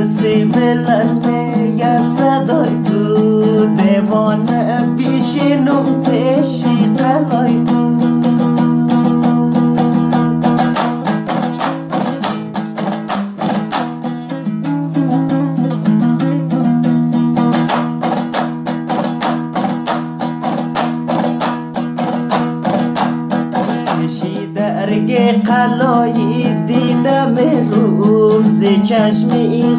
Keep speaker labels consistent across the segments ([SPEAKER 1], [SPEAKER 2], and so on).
[SPEAKER 1] سیبلنه یا صدای تو دیوانه بیشینم تشی قلای تو درگه قلایی دیدم روم ز چشمی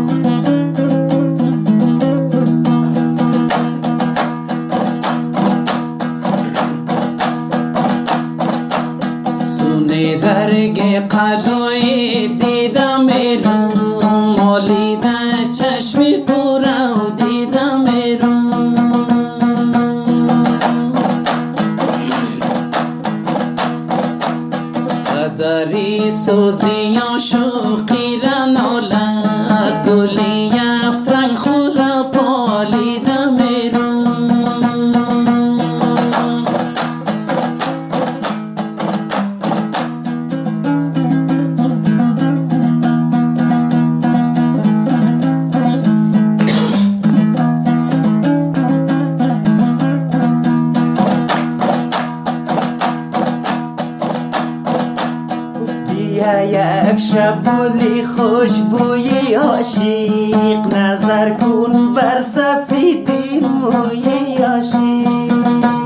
[SPEAKER 2] سونه درگه قلایی دیدم روم مالیده چشمی پورا و دیدم روم داری سوزی یا شوقی را نالد گلی یفترنگ خورا پالیده میرون
[SPEAKER 1] یک شب گلی خوشبوی عاشق نظر کن بر سفیدی موی عاشق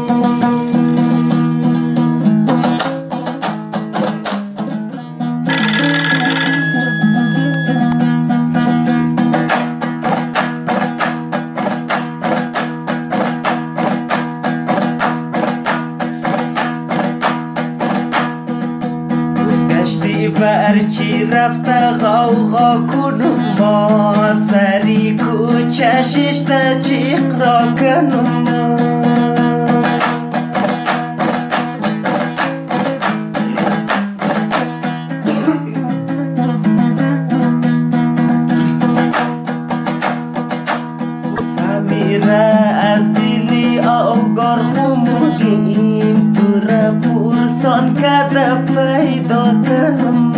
[SPEAKER 1] گشتی برچی رفته غوغا کنم ما سری کو چشش تا چیق را کنم فمیره از دلی آوگار خمودیم تو را پرسان کده پیدا کنم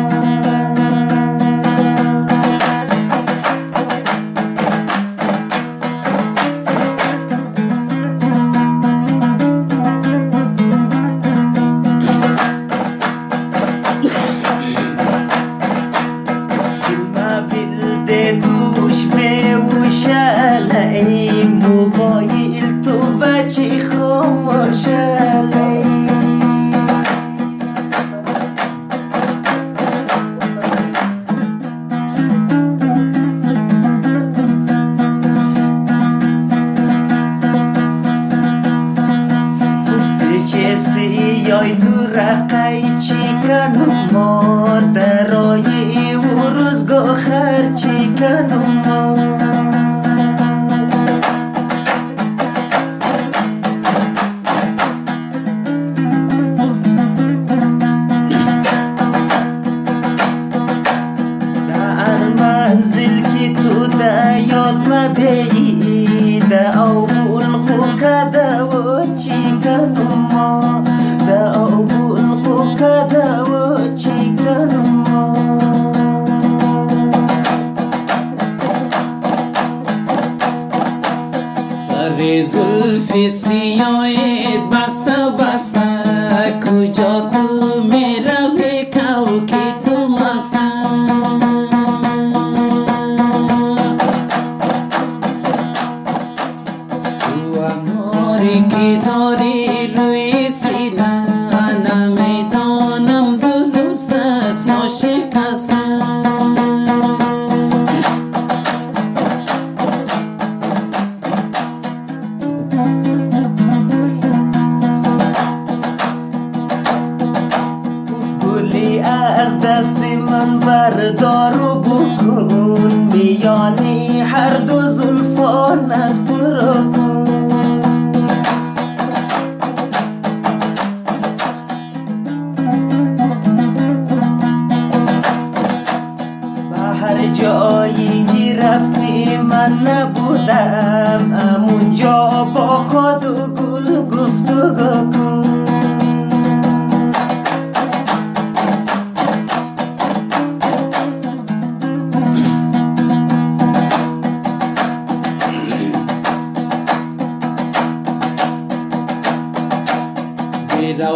[SPEAKER 1] دوش میوشلی موبایل تو بچی خاموشلی گفته چه سیای تو رقای چی کنم ما درای و روزگاه خرچی کنم ما در منزل که تو ده یاد مبیی ده اول خو کده و چی کنم ما ده اول خو کده و چی کنم ما
[SPEAKER 2] سر زلف سیاهت بسته بسته کجا تو میروی کو که تو مسته تو انواری که داری روی سینه نمیدانم درست است یا شکسته
[SPEAKER 1] از دست من بردار و بکن میانی هر دو زلفانت فرو کن به هر جایی که رفتی من نبودم امونجا با خود و گل گفتگو کن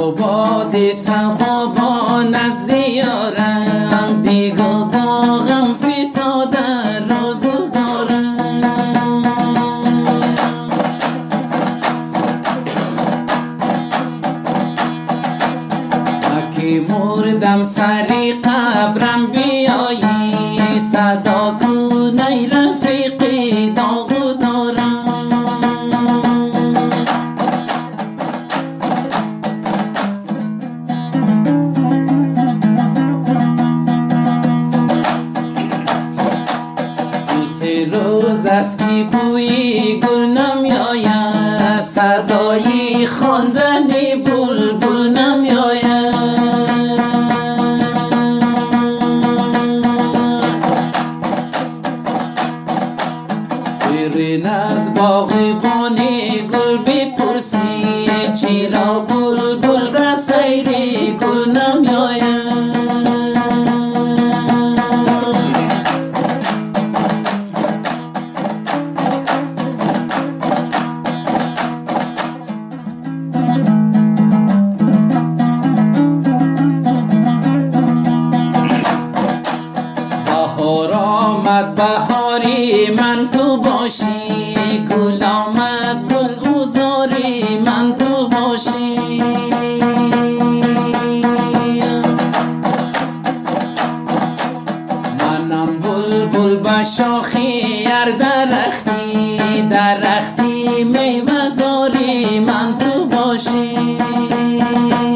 [SPEAKER 2] با باد صبا با نزد یارم بیگو باغم فتاده روزگارم اکی مردم سری قبرم بیایی صدا کنی رفیقی داغو دارم روز است که بوی گل نمیاید صدای خواندن بلبل نمیاید برین از باغبان گل بپرسی چرا بلبل به سیر گل نمیاید بهار آمد بهاری من تو باشی گل آمد گل اوزاری من تو باشی منم بلبل به شاخی هر درختی میوه داری من تو باشی